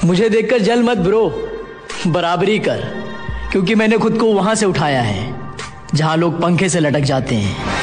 मुझे देखकर जल मत ब्रो, बराबरी कर, क्योंकि मैंने खुद को वहां से उठाया है जहां लोग पंखे से लटक जाते हैं।